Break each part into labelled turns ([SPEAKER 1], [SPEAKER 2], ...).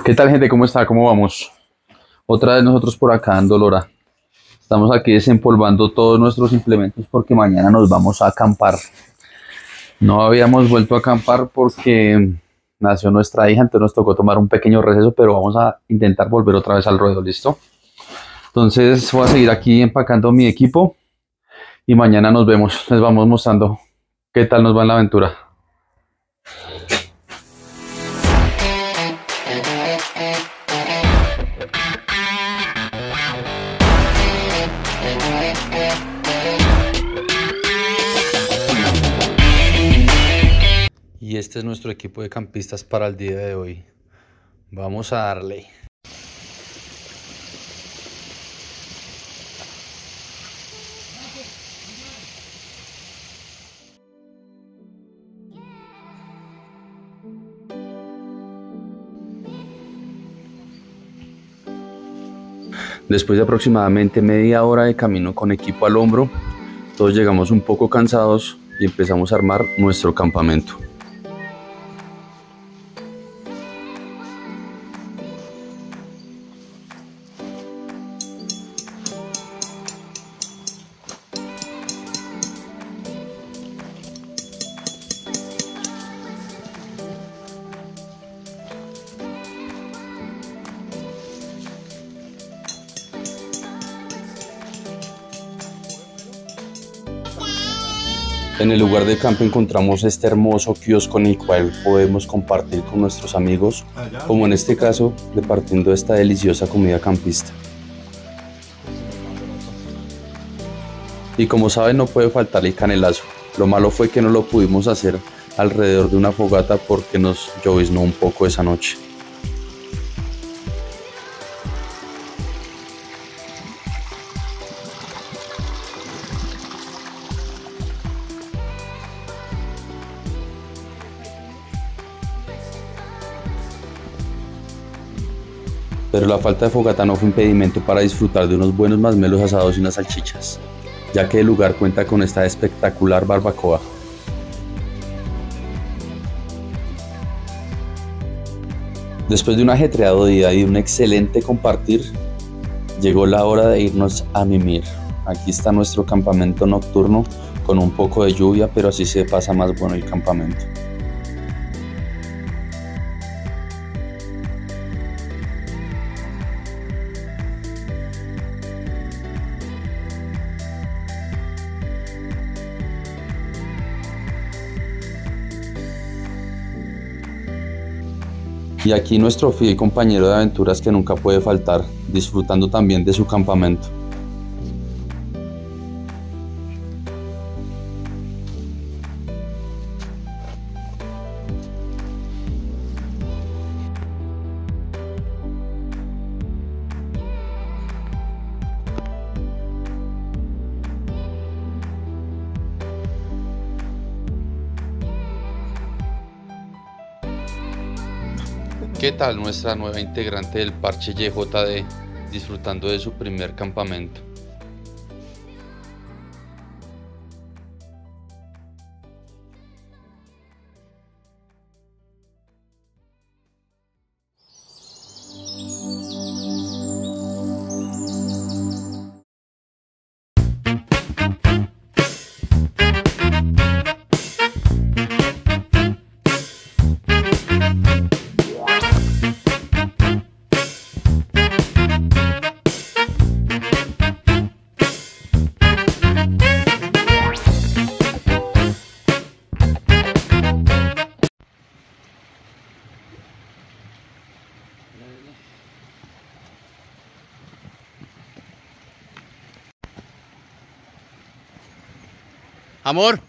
[SPEAKER 1] ¿Qué tal, gente? ¿Cómo está? ¿Cómo vamos? Otra vez nosotros por acá en Dolora. Estamos aquí desempolvando todos nuestros implementos porque mañana nos vamos a acampar. No habíamos vuelto a acampar porque nació nuestra hija, entonces nos tocó tomar un pequeño receso, pero vamos a intentar volver otra vez al ruedo, ¿listo? Entonces voy a seguir aquí empacando mi equipo y mañana nos vemos. Les vamos mostrando qué tal nos va en la aventura. Y este es nuestro equipo de campistas para el día de hoy. Vamos a darle. Después de aproximadamente media hora de camino con equipo al hombro, todos llegamos un poco cansados y empezamos a armar nuestro campamento. En el lugar de campo encontramos este hermoso kiosco en el cual podemos compartir con nuestros amigos, como en este caso, repartiendo esta deliciosa comida campista. Y como saben, no puede faltar el canelazo. Lo malo fue que no lo pudimos hacer alrededor de una fogata porque nos lloviznó un poco esa noche. Pero la falta de fogata no fue impedimento para disfrutar de unos buenos masmelos asados y unas salchichas, ya que el lugar cuenta con esta espectacular barbacoa. Después de un ajetreado día y un excelente compartir, llegó la hora de irnos a mimir. Aquí está nuestro campamento nocturno con un poco de lluvia, pero así se pasa más bueno el campamento. Y aquí nuestro fiel compañero de aventuras que nunca puede faltar, disfrutando también de su campamento. ¿Qué tal nuestra nueva integrante del parche YJD disfrutando de su primer campamento? Amor.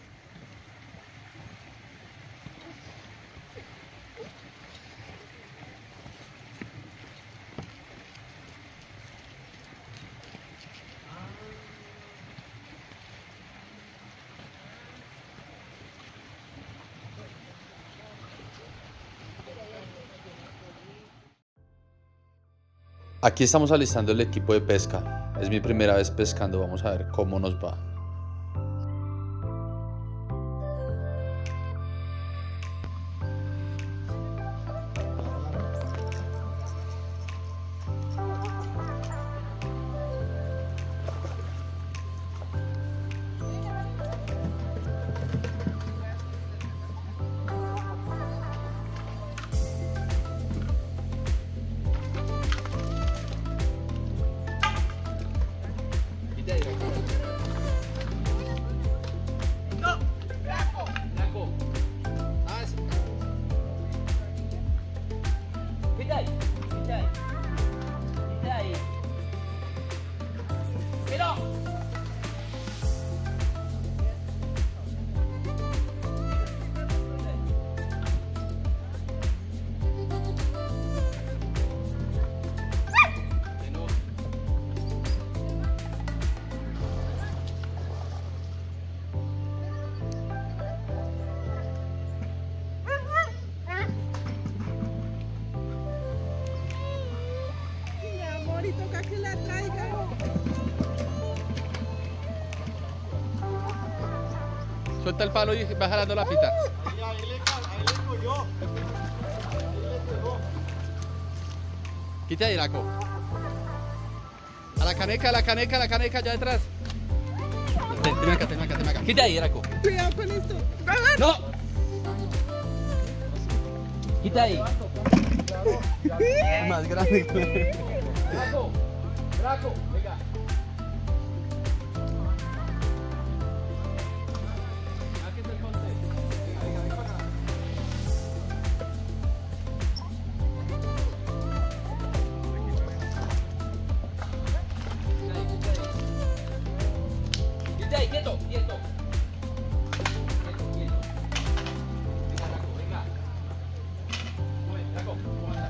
[SPEAKER 1] Aquí estamos alistando el equipo de pesca. Es mi primera vez pescando, vamos a ver cómo nos va. Suelta el palo y va jalando la pita.
[SPEAKER 2] Ahí le cogió.
[SPEAKER 1] Quita ahí, Draco. A la caneca, allá detrás. Tenme acá. Quita ahí, Draco.
[SPEAKER 3] Cuidado con esto.
[SPEAKER 1] ¡No! Quita ahí.
[SPEAKER 3] Más grande.
[SPEAKER 1] Draco, venga. Quieto. Quieto. Venga, Draco.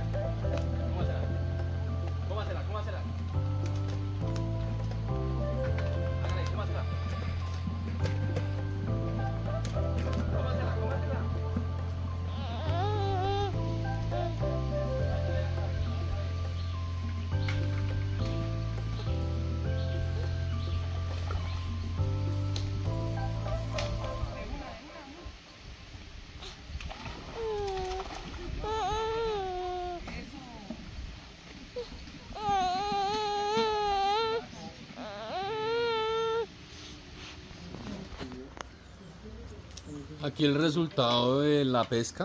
[SPEAKER 1] ¿Cómo hacerla? Hágale, ¿cómo hacerla? Aquí el resultado de la pesca.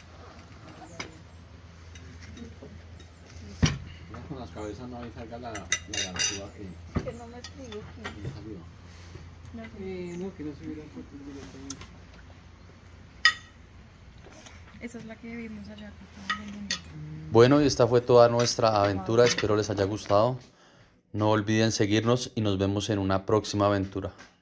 [SPEAKER 2] Con las cabezas no, ahí salga la ganzúa que
[SPEAKER 3] no me escribo
[SPEAKER 2] salió. No, que no subieron fotos directamente.
[SPEAKER 3] Esa es la que vimos allá que estaban vendiendo.
[SPEAKER 1] Bueno, y esta fue toda nuestra aventura. Espero les haya gustado. No olviden seguirnos y nos vemos en una próxima aventura.